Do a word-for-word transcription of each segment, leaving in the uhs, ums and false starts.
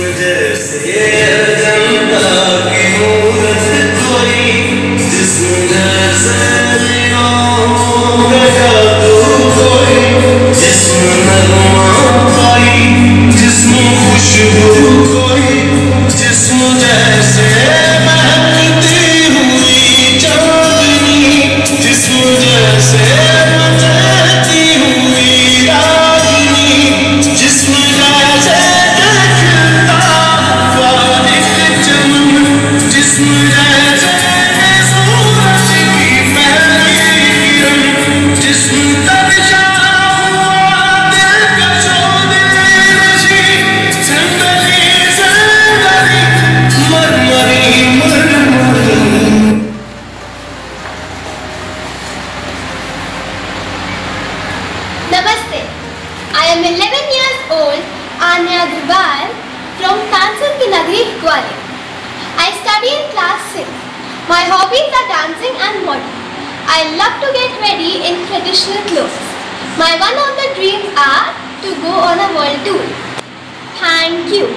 Namaste. I am eleven years old, Anya Agrawal from Gwalior. I study in class six. My hobbies are dancing and modeling. I love to get ready in traditional clothes. My one of the dreams are to go on a world tour. Thank you.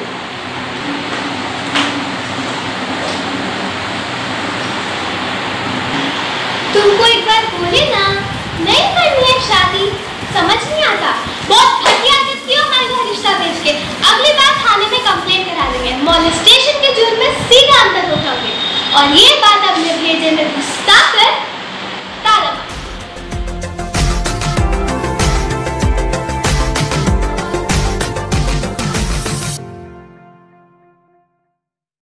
तुमको एक बार बोले ना, नहीं करनी है शादी, समझ नहीं आता।